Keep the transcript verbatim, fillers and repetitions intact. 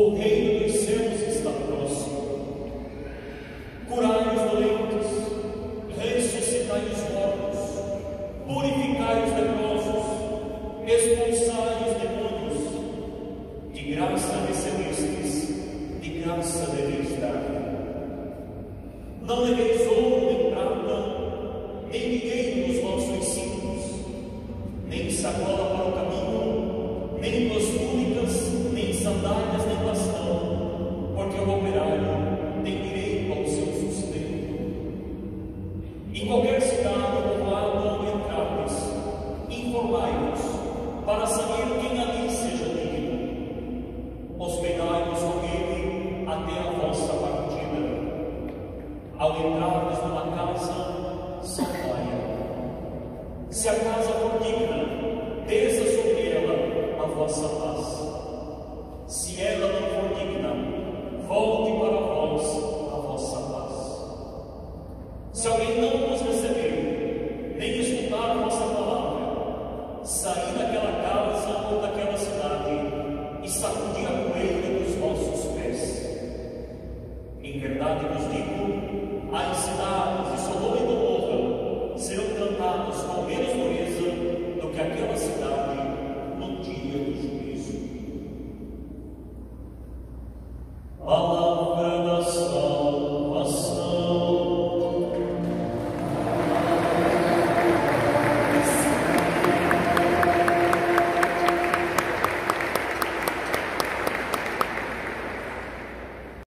o reino dos céus está próximo. Curai os doentes, ressuscitai os mortos, purificai os leprosos, expulsai os demônios. De graça recebestes, de graça deveis dar. Não leveis ouro nem prata, nem dinheiro nos vossos cintos, nem sacola para o caminho, nem duas túnicas, nem sandálias, nem bastão, porque o operário tem direito ao seu sustento. Em qualquer cidade ou povoado onde entrardes, informai-vos, para saber quem ali seja digno. Hospedai-vos com ele até a vossa partida. Ao entrardes numa casa, saudai-a. Se a casa for digna, desça sobre ela a vossa paz. Se é